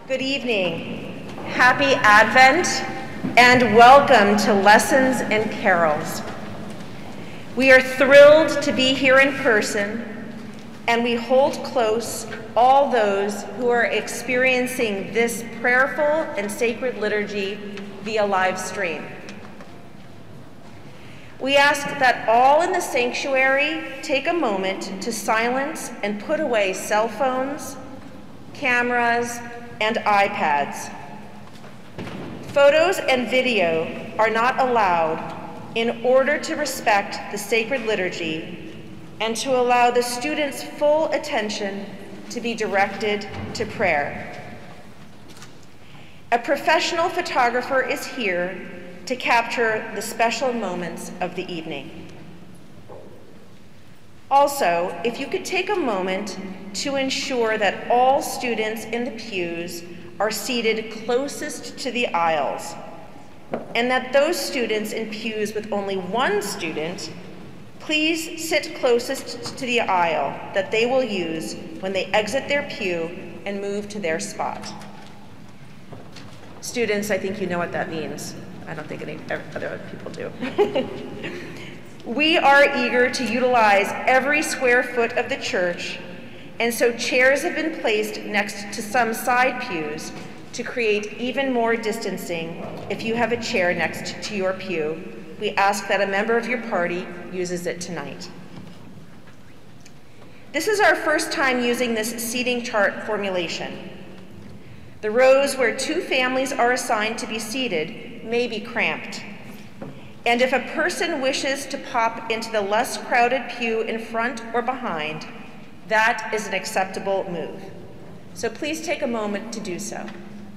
Good evening, happy Advent, and welcome to Lessons and Carols. We are thrilled to be here in person, and we hold close all those who are experiencing this prayerful and sacred liturgy via live stream. We ask that all in the sanctuary take a moment to silence and put away cell phones, cameras, and iPads. Photos and video are not allowed in order to respect the sacred liturgy and to allow the students' full attention to be directed to prayer. A professional photographer is here to capture the special moments of the evening. Also, if you could take a moment to ensure that all students in the pews are seated closest to the aisles, and that those students in pews with only one student, please sit closest to the aisle that they will use when they exit their pew and move to their spot. Students, I think you know what that means. I don't think any other people do. We are eager to utilize every square foot of the church, and so chairs have been placed next to some side pews to create even more distancing. If you have a chair next to your pew, we ask that a member of your party uses it tonight. This is our first time using this seating chart formulation. The rows where two families are assigned to be seated may be cramped. And if a person wishes to pop into the less crowded pew in front or behind, that is an acceptable move. So please take a moment to do so.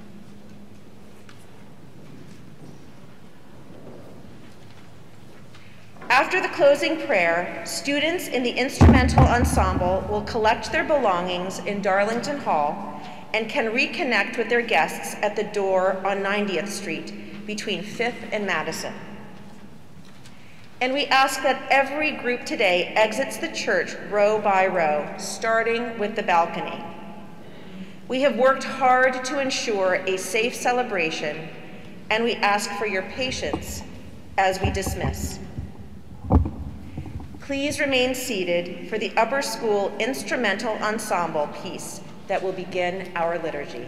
After the closing prayer, students in the instrumental ensemble will collect their belongings in Darlington Hall and can reconnect with their guests at the door on 90th Street between 5th and Madison. And we ask that every group today exits the church row by row, starting with the balcony. We have worked hard to ensure a safe celebration, and we ask for your patience as we dismiss. Please remain seated for the upper school instrumental ensemble piece that will begin our liturgy.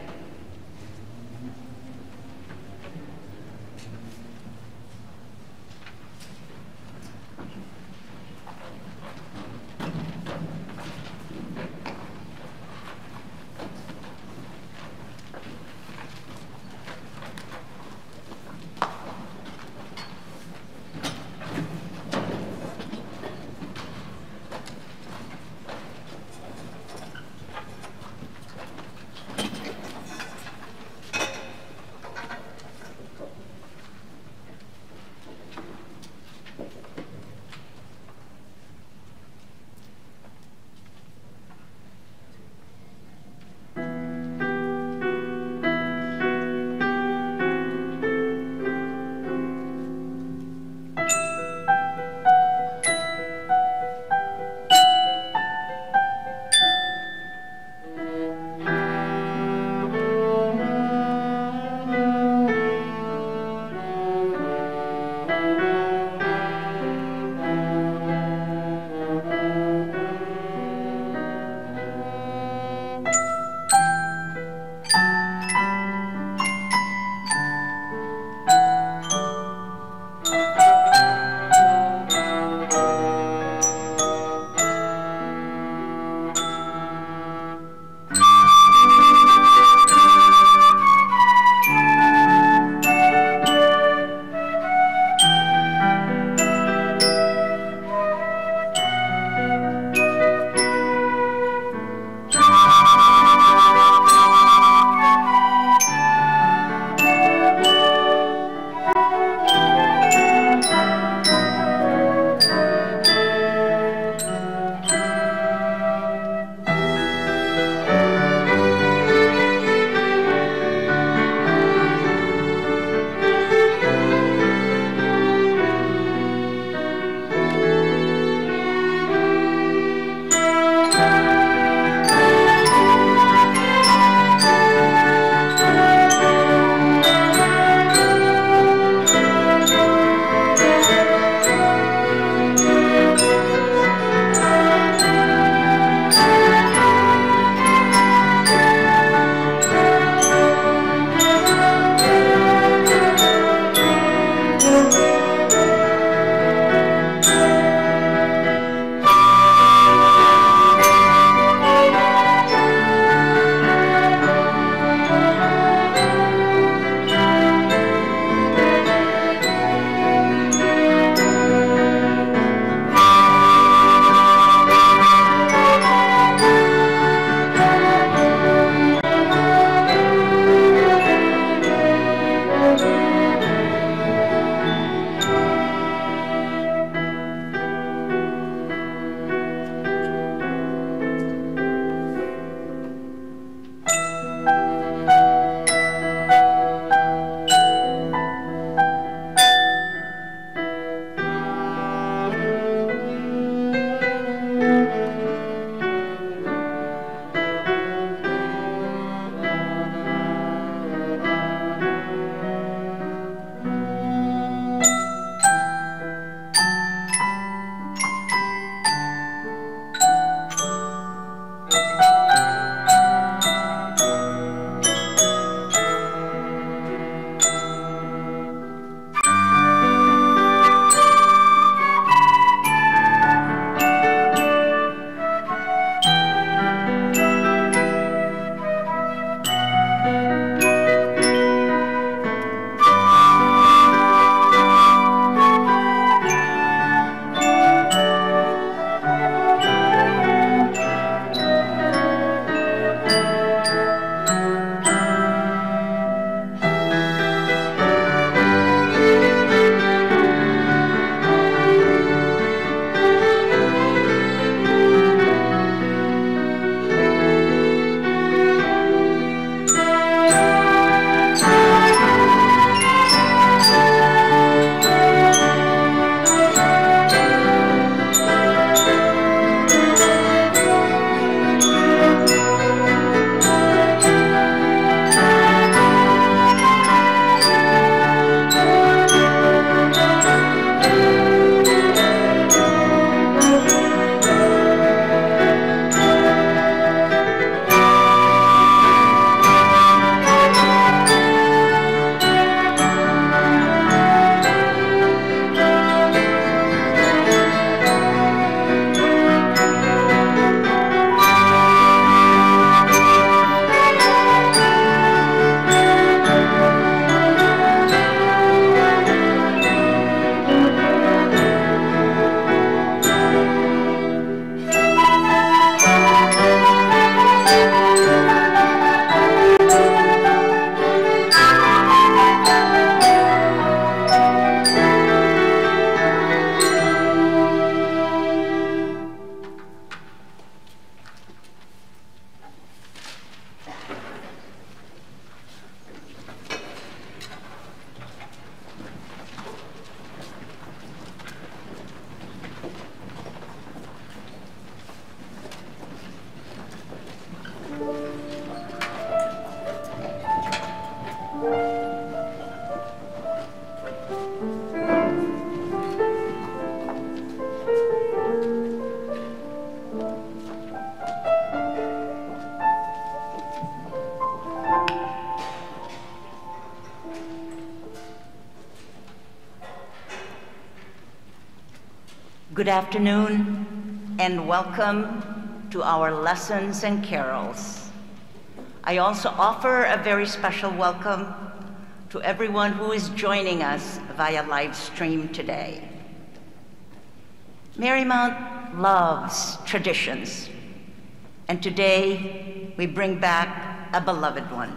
Good afternoon and welcome to our lessons and carols. I also offer a very special welcome to everyone who is joining us via live stream today. Marymount loves traditions, and today we bring back a beloved one.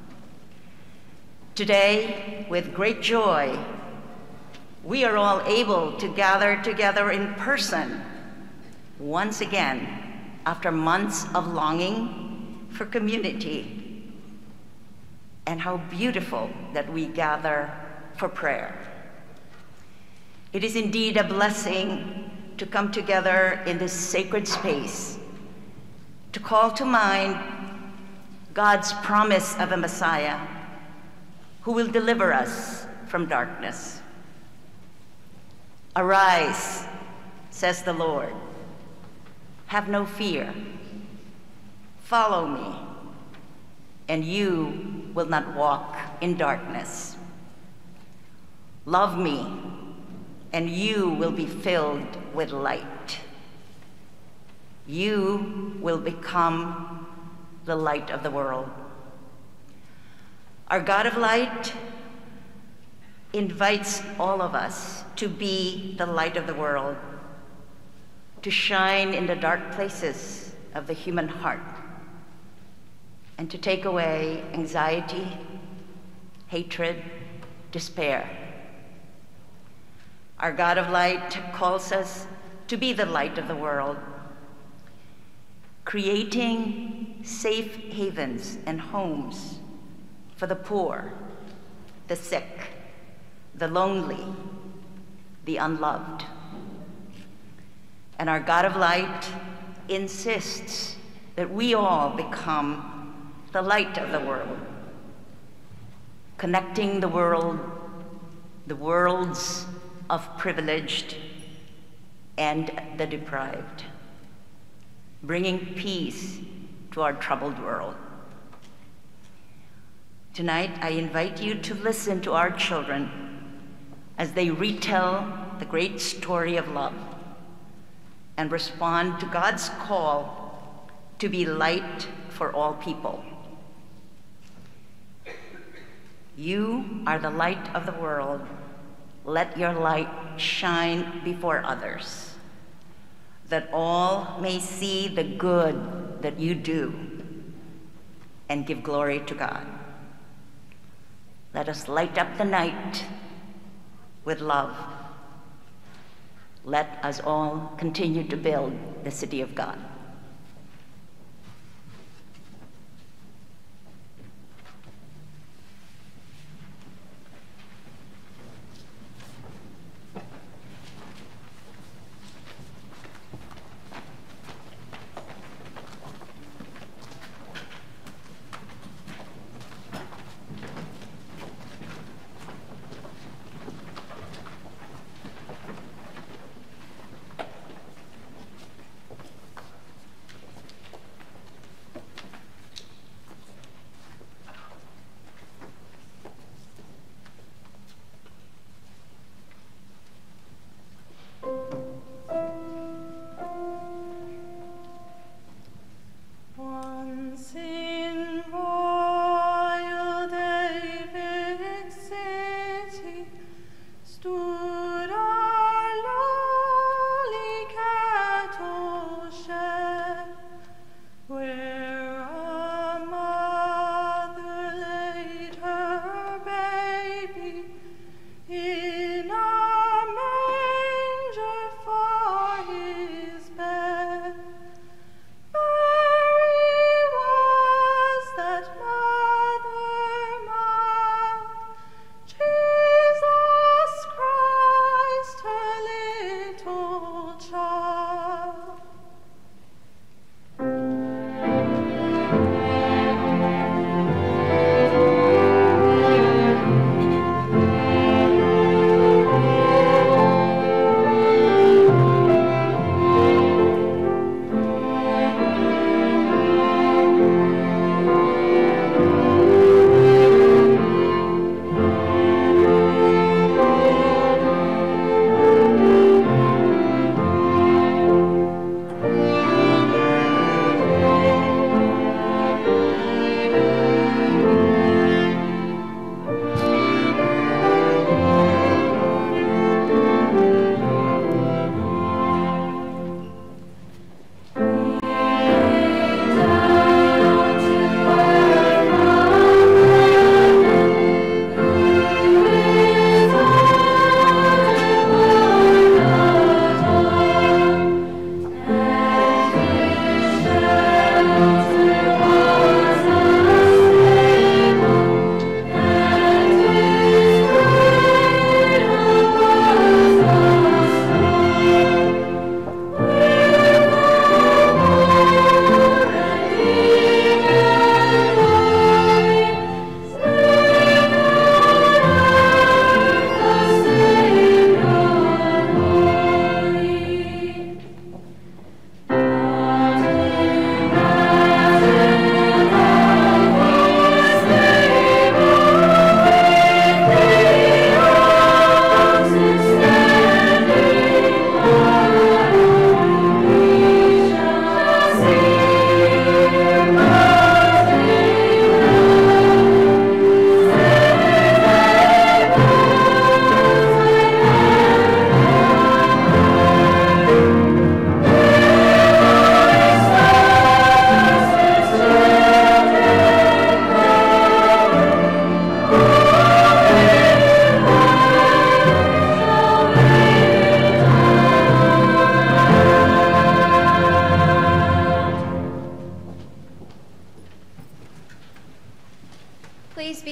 Today, with great joy, we are all able to gather together in person once again after months of longing for community. And how beautiful that we gather for prayer. It is indeed a blessing to come together in this sacred space, to call to mind God's promise of a Messiah who will deliver us from darkness. Arise, says the Lord. Have no fear. Follow me, and you will not walk in darkness. Love me, and you will be filled with light. You will become the light of the world. Our God of light invites all of us to be the light of the world, to shine in the dark places of the human heart, and to take away anxiety, hatred, despair. Our God of light calls us to be the light of the world, creating safe havens and homes for the poor, the sick, the lonely, the unloved. And our God of light insists that we all become the light of the world, connecting the worlds of privileged and the deprived, bringing peace to our troubled world. Tonight, I invite you to listen to our children as they retell the great story of love and respond to God's call to be light for all people. You are the light of the world. Let your light shine before others, that all may see the good that you do and give glory to God. Let us light up the night with love. Let us all continue to build the city of God.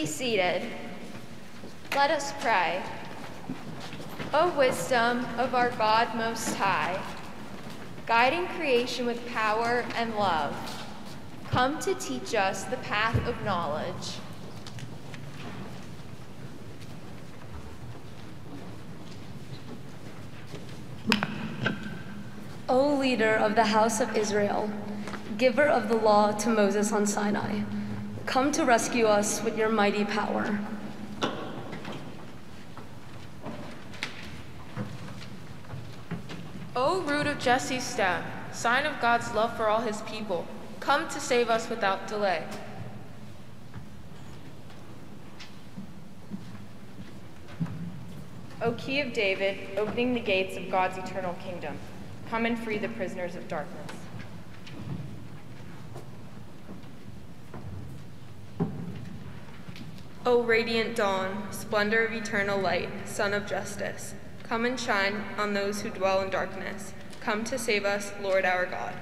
seated. Let us pray. O wisdom of our God Most High, guiding creation with power and love, come to teach us the path of knowledge. O leader of the house of Israel, giver of the law to Moses on Sinai, come to rescue us with your mighty power. O root of Jesse's stem, sign of God's love for all his people, come to save us without delay. O key of David, opening the gates of God's eternal kingdom, come and free the prisoners of darkness. O radiant dawn, splendor of eternal light, sun of justice, come and shine on those who dwell in darkness. Come to save us, Lord our God.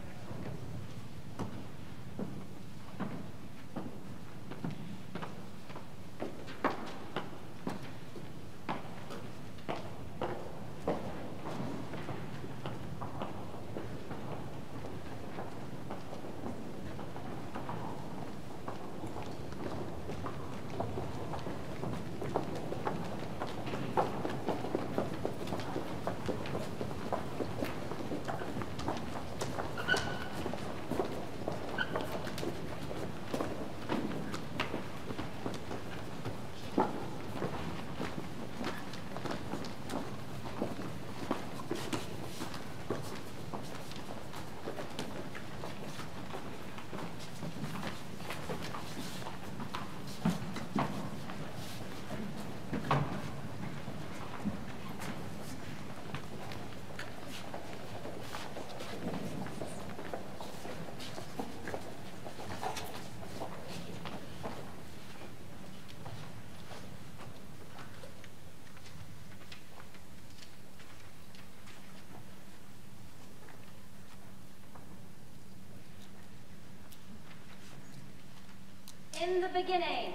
In the beginning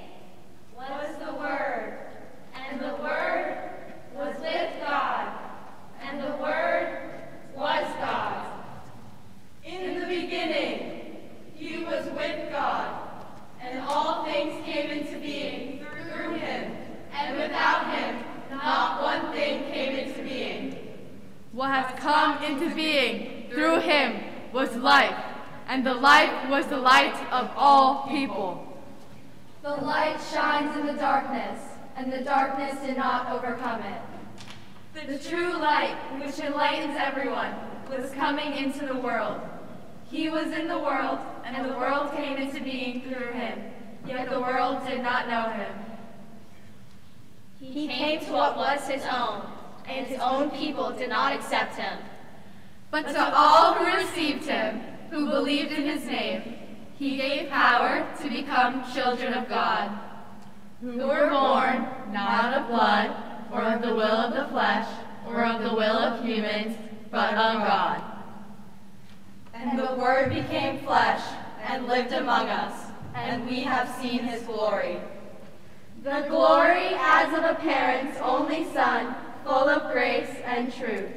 was the Word, and the Word was with God, and the Word was God. In the beginning, He was with God, and all things came into being through Him, and without Him, not one thing came into being. What has come into being through Him was life, and the life was the light of all people. The light shines in the darkness, and the darkness did not overcome it. The true light, which enlightens everyone, was coming into the world. He was in the world, and the world came into being through Him, yet the world did not know Him. He came to what was His own, and His own people did not accept Him. But to all who received Him, who believed in His name, He gave power to become children of God, who were born not of blood, or of the will of the flesh, or of the will of humans, but of God. And the Word became flesh and lived among us, and we have seen His glory. The glory as of a parent's only Son, full of grace and truth.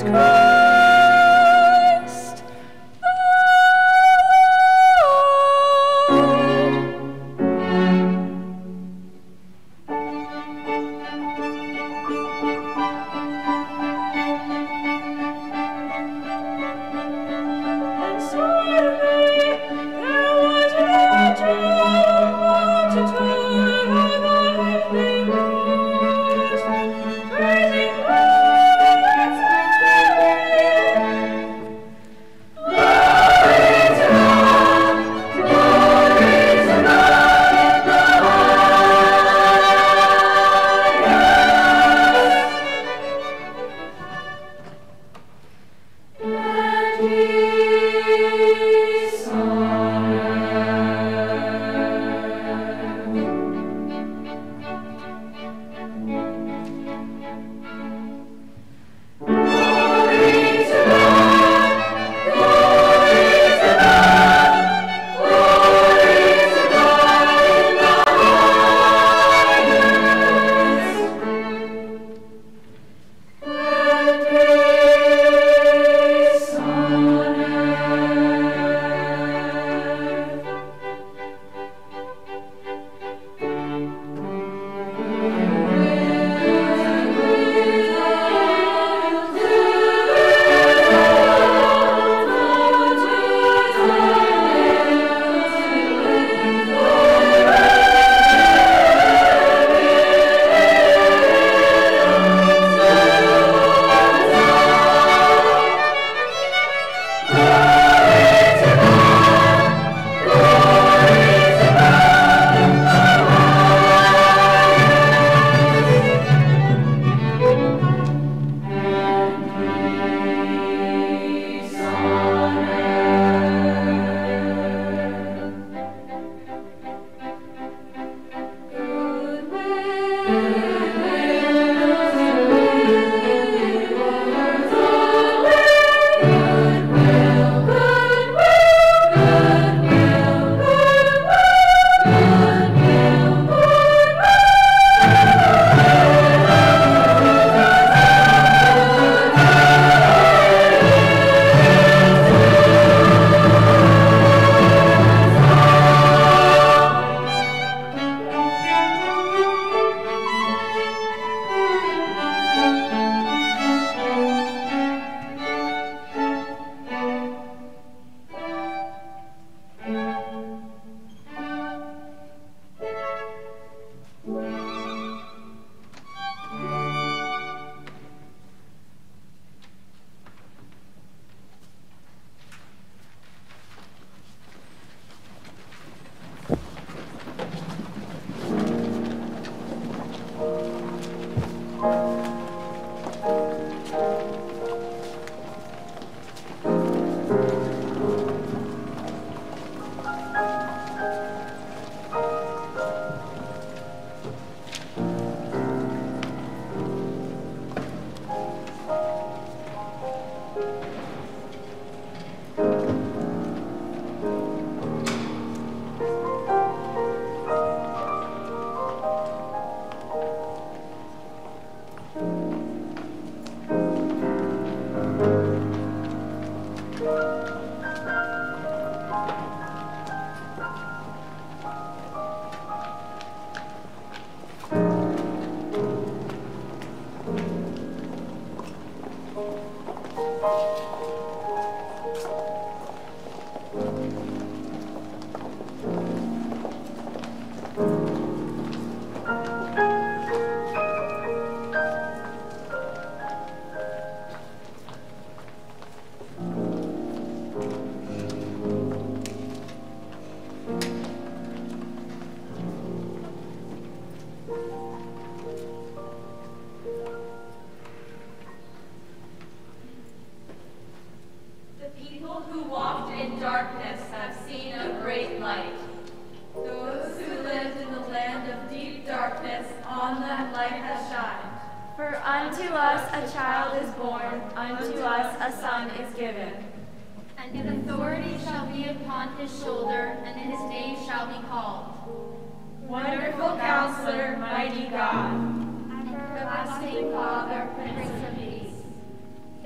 His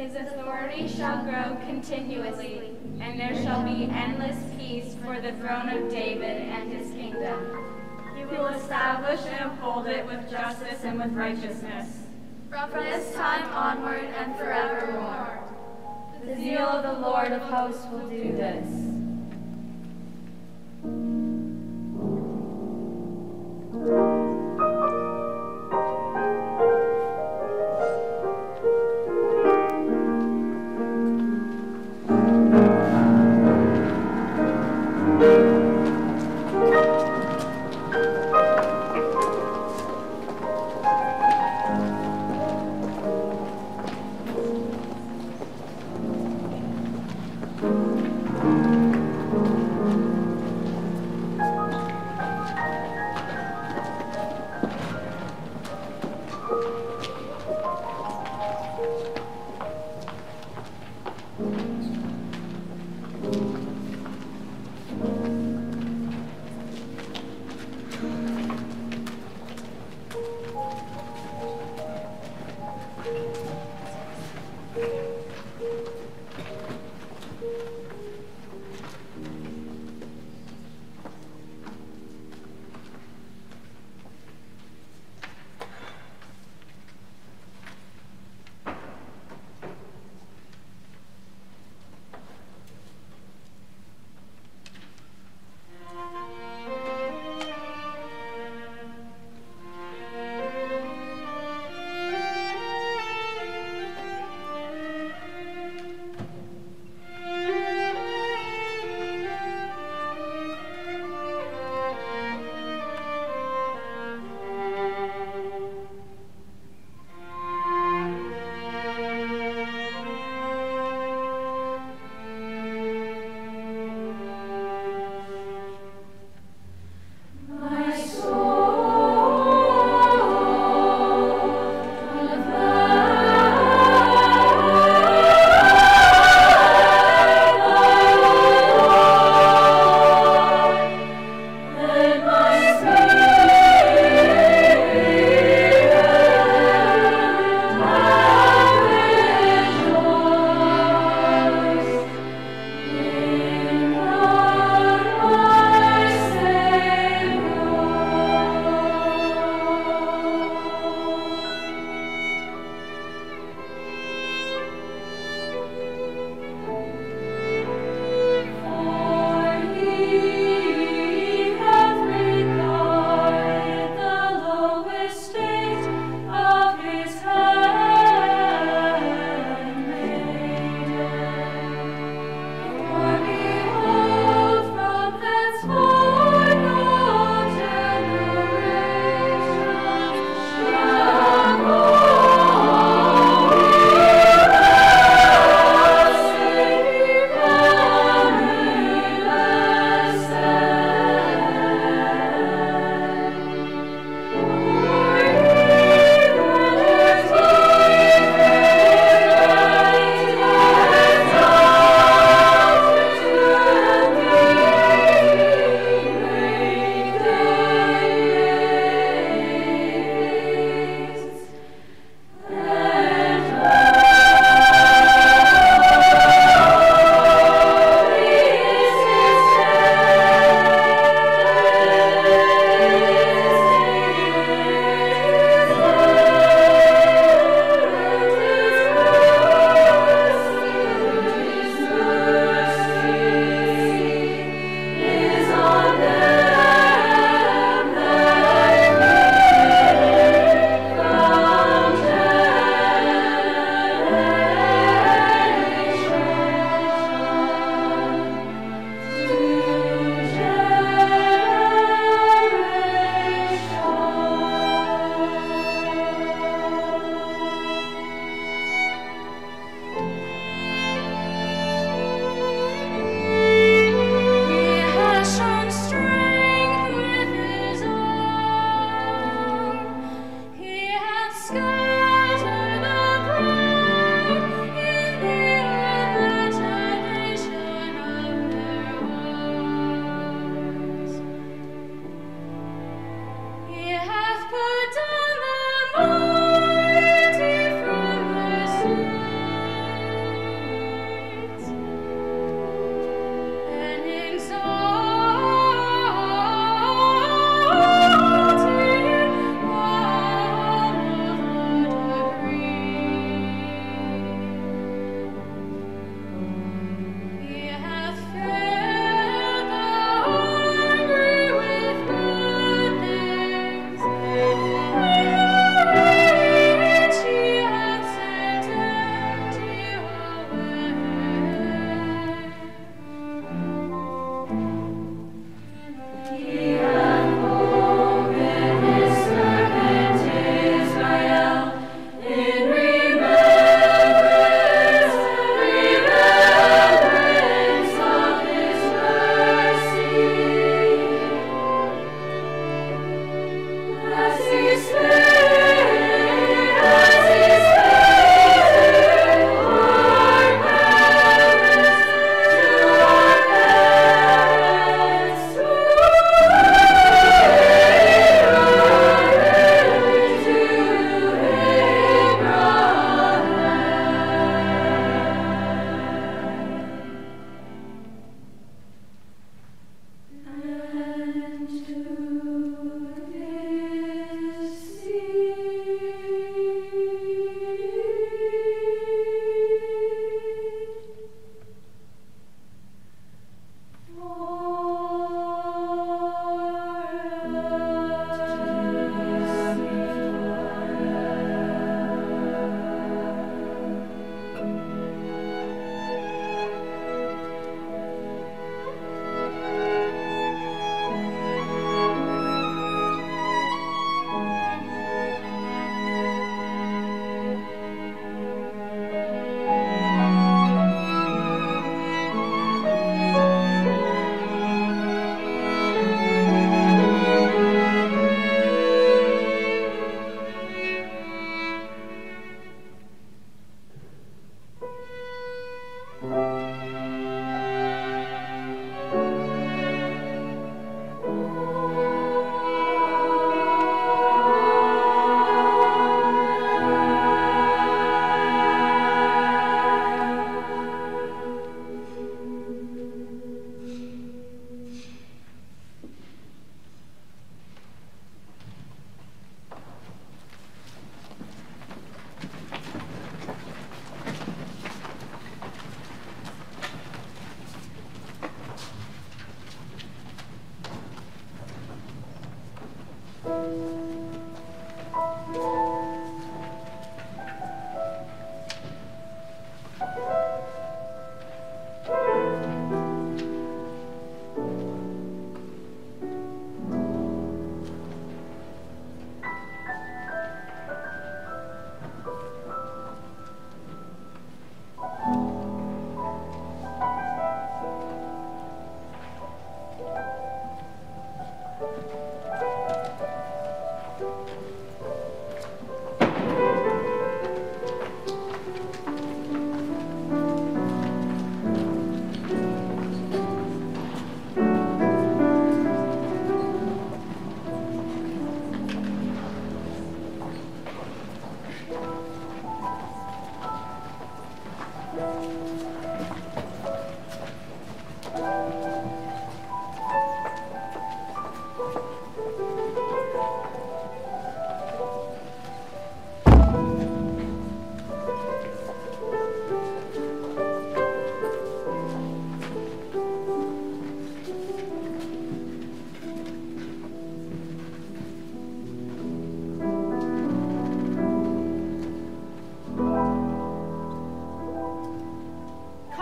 His authority shall grow continuously, and there shall be endless peace for the throne of David and his kingdom. He will establish and uphold it with justice and with righteousness. From this time onward and forevermore. The zeal of the Lord of hosts will do this.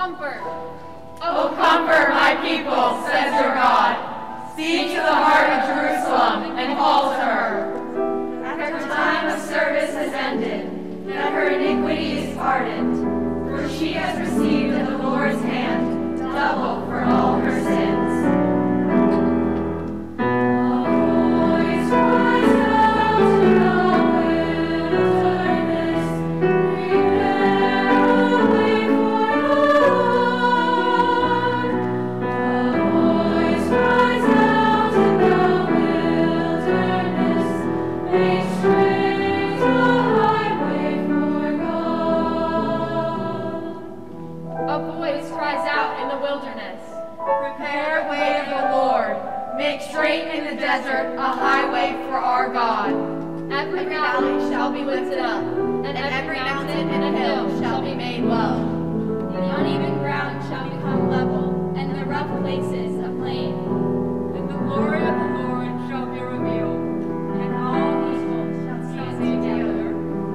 Comfort. O comfort my people, says your God. Speak to the heart of Jerusalem and call to her. That her time of service has ended, that her iniquity is pardoned, for she has received at the Lord's hand double for all her sins. Make straight in the desert a highway for our God. Every valley shall be lifted up, and every mountain and hill shall be made low. The uneven ground shall become level, and the rough places a plain. And the glory of the Lord shall be revealed, and all people shall see it together.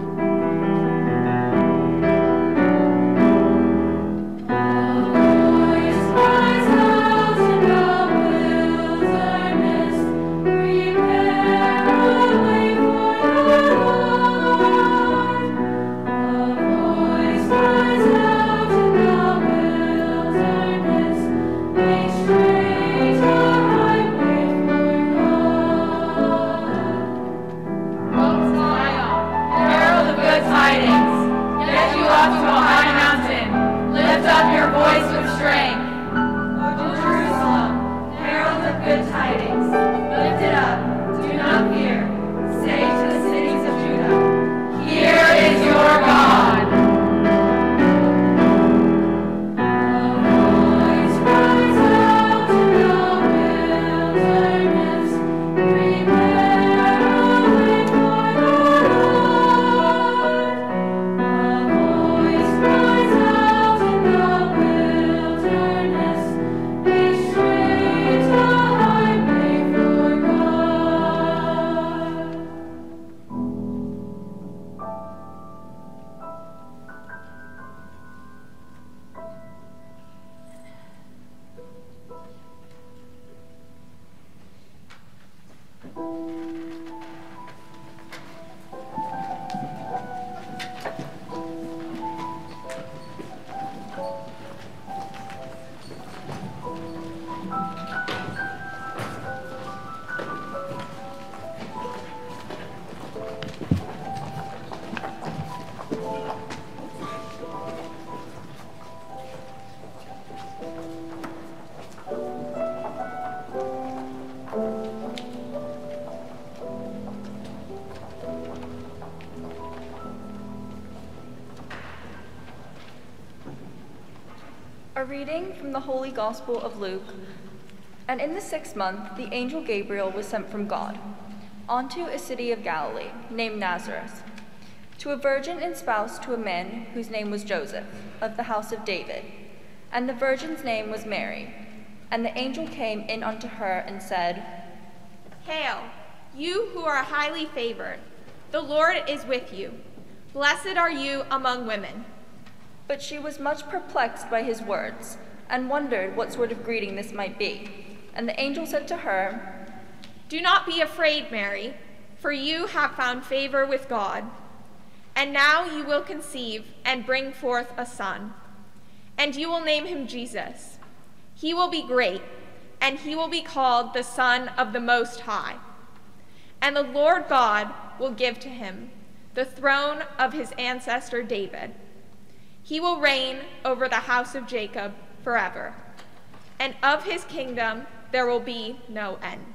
A reading from the Holy Gospel of Luke. And in the 6th month, the angel Gabriel was sent from God unto a city of Galilee named Nazareth, to a virgin espoused to a man whose name was Joseph, of the house of David. And the virgin's name was Mary. And the angel came in unto her and said, Hail, you who are highly favored, the Lord is with you. Blessed are you among women. But she was much perplexed by his words, and wondered what sort of greeting this might be. And the angel said to her, Do not be afraid, Mary, for you have found favor with God. And now you will conceive and bring forth a son, and you will name him Jesus. He will be great, and he will be called the Son of the Most High. And the Lord God will give to him the throne of his ancestor David. He will reign over the house of Jacob forever, and of his kingdom there will be no end.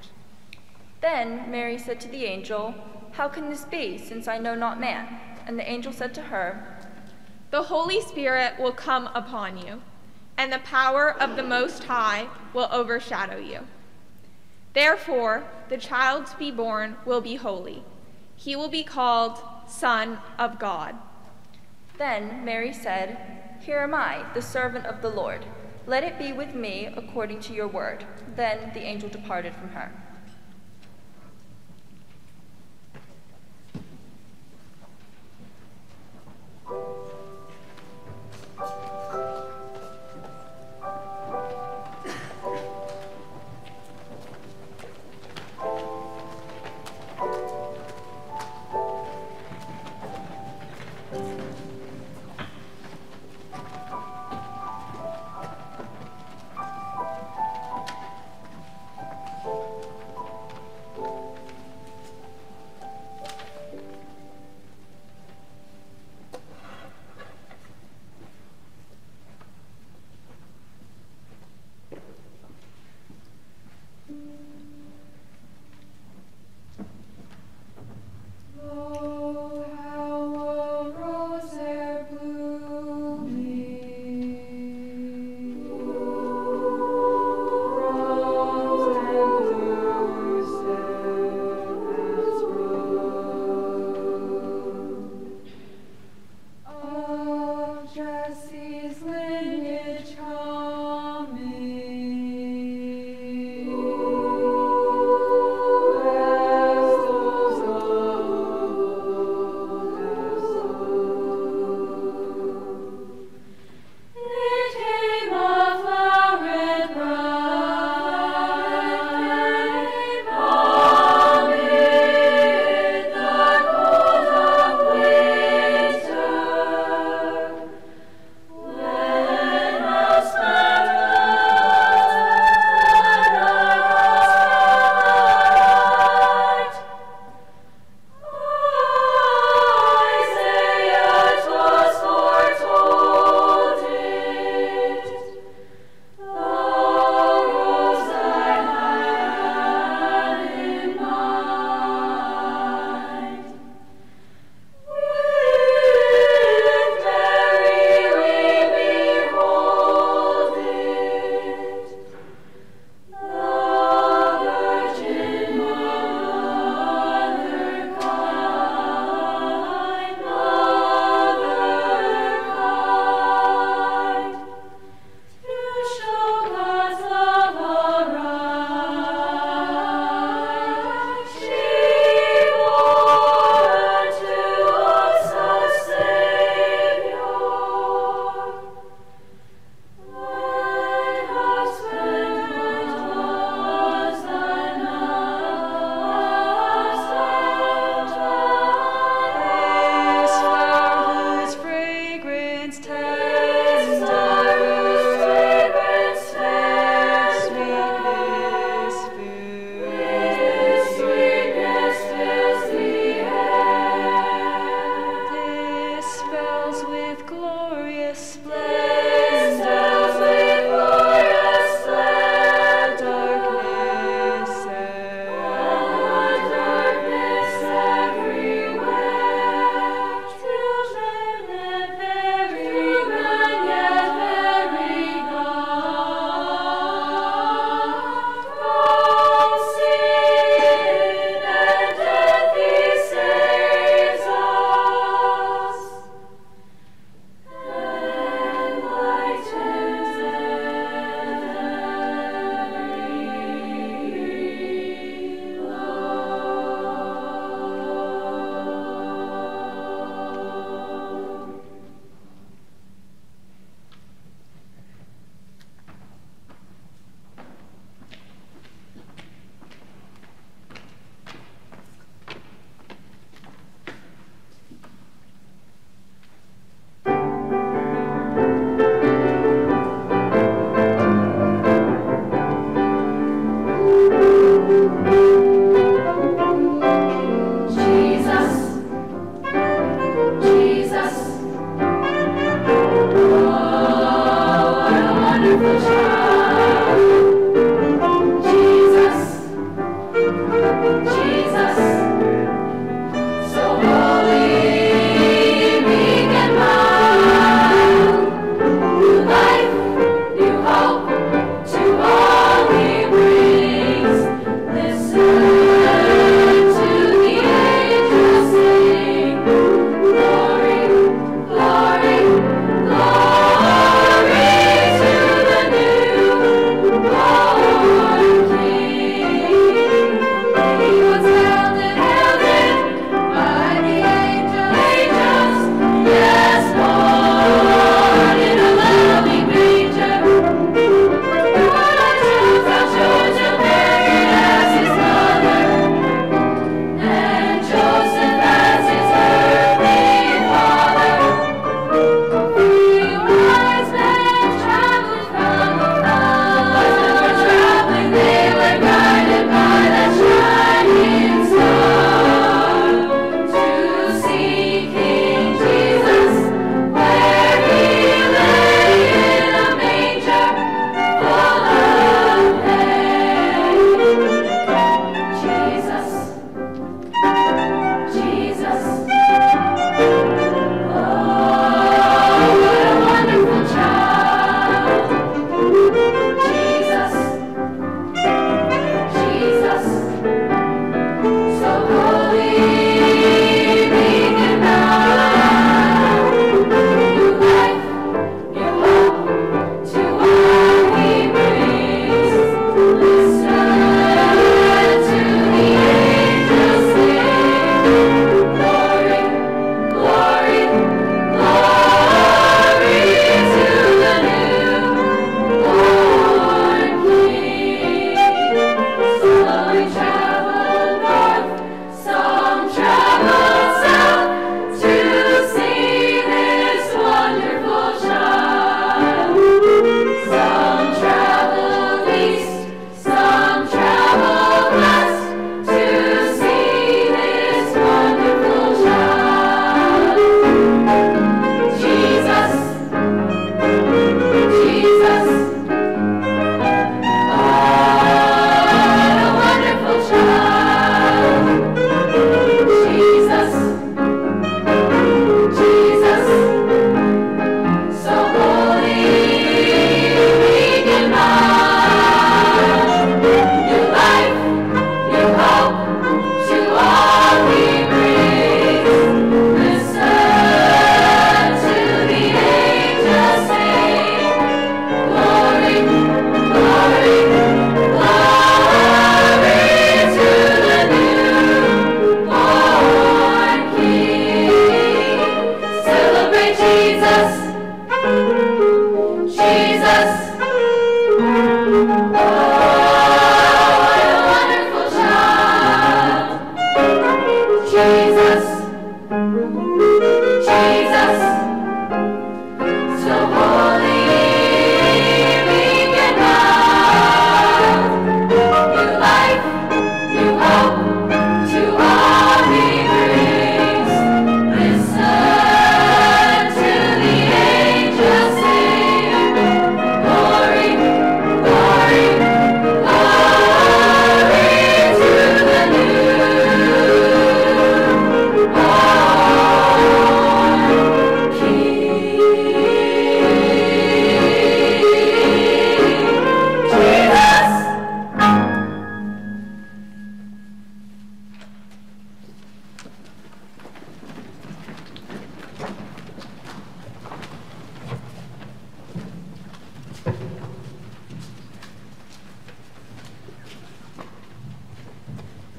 Then Mary said to the angel, How can this be, since I know not man? And the angel said to her, The Holy Spirit will come upon you, and the power of the Most High will overshadow you. Therefore, the child to be born will be holy. He will be called Son of God. Then Mary said, Here am I, the servant of the Lord. Let it be with me according to your word. Then the angel departed from her. Oh, how a rose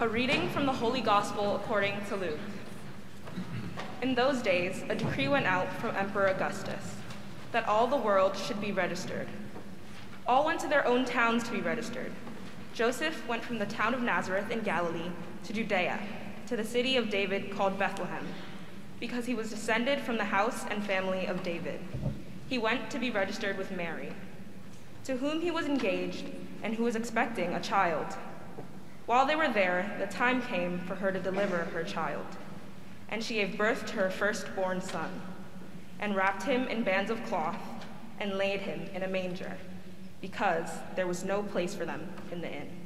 A reading from the Holy Gospel according to Luke. In those days, a decree went out from Emperor Augustus that all the world should be registered. All went to their own towns to be registered. Joseph went from the town of Nazareth in Galilee to Judea, to the city of David called Bethlehem, because he was descended from the house and family of David. He went to be registered with Mary, to whom he was engaged and who was expecting a child. While they were there, the time came for her to deliver her child. And she gave birth to her firstborn son, and wrapped him in bands of cloth, and laid him in a manger, because there was no place for them in the inn.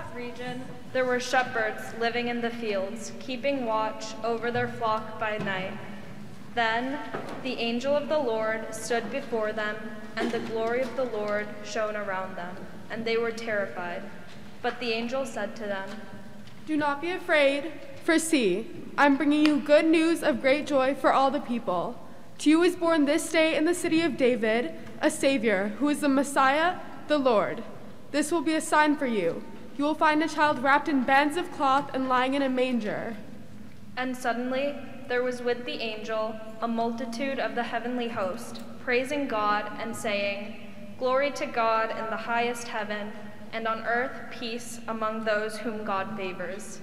region, there were shepherds living in the fields, keeping watch over their flock by night. Then the angel of the Lord stood before them, and the glory of the Lord shone around them, and they were terrified. But the angel said to them, "Do not be afraid, for see, I'm bringing you good news of great joy for all the people. To you is born this day in the city of David a Savior, who is the Messiah, the Lord. This will be a sign for you. You will find a child wrapped in bands of cloth and lying in a manger." And suddenly there was with the angel a multitude of the heavenly host, praising God and saying, "Glory to God in the highest heaven, and on earth peace among those whom God favors."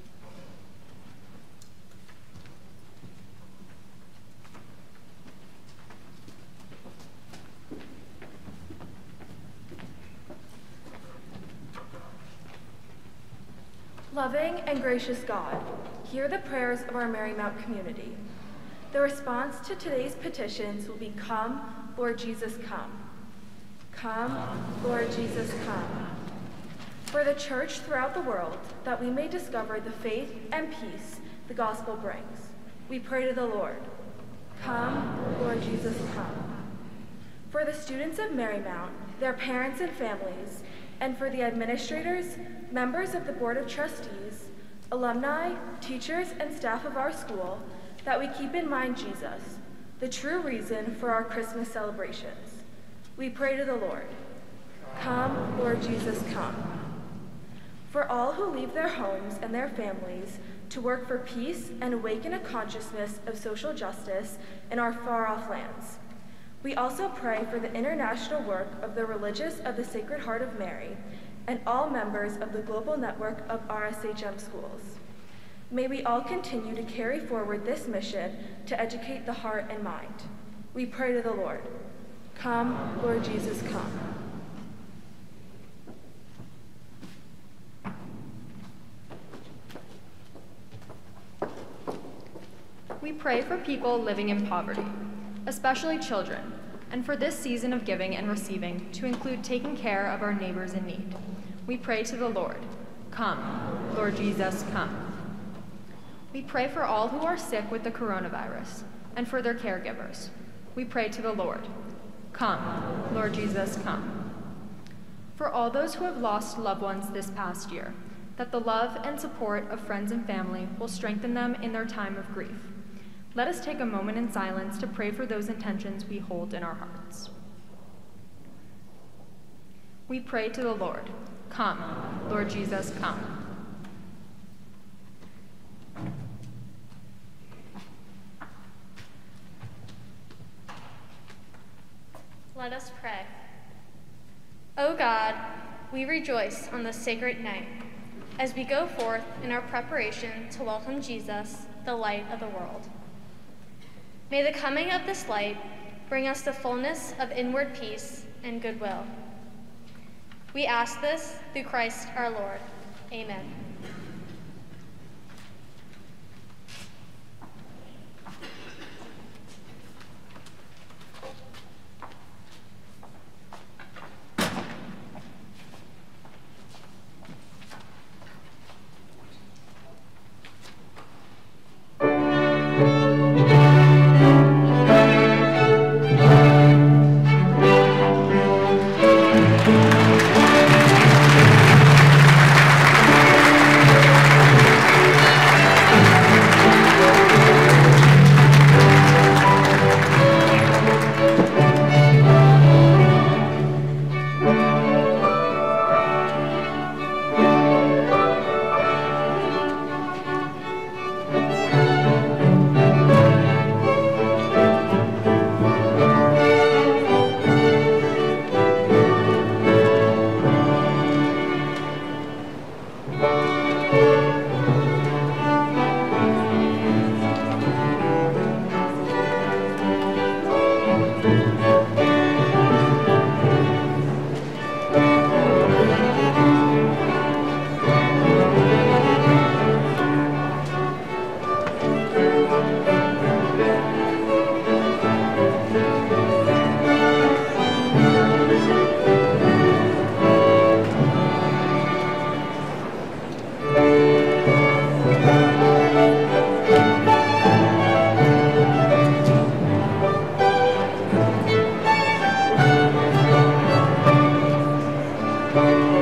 Loving and gracious God, hear the prayers of our Marymount community. The response to today's petitions will be, "Come, Lord Jesus, come. Come, Lord Jesus, come." For the church throughout the world, that we may discover the faith and peace the gospel brings, we pray to the Lord, "Come, Lord Jesus, come." For the students of Marymount, their parents and families, and for the administrators, members of the Board of Trustees, alumni, teachers, and staff of our school, that we keep in mind Jesus, the true reason for our Christmas celebrations. We pray to the Lord, "Come, Lord Jesus, come." For all who leave their homes and their families to work for peace and awaken a consciousness of social justice in our far-off lands. We also pray for the international work of the Religious of the Sacred Heart of Mary and all members of the global network of RSHM schools. May we all continue to carry forward this mission to educate the heart and mind. We pray to the Lord, "Come, Lord Jesus, come." We pray for people living in poverty, especially children, and for this season of giving and receiving to include taking care of our neighbors in need. We pray to the Lord, "Come, Lord Jesus, come." We pray for all who are sick with the coronavirus and for their caregivers. We pray to the Lord, "Come, Lord Jesus, come." For all those who have lost loved ones this past year, that the love and support of friends and family will strengthen them in their time of grief. Let us take a moment in silence to pray for those intentions we hold in our hearts. We pray to the Lord, "Come, Lord Jesus, come." Let us pray. O God, we rejoice on this sacred night as we go forth in our preparation to welcome Jesus, the light of the world. May the coming of this light bring us the fullness of inward peace and goodwill. We ask this through Christ our Lord. Amen. Amen.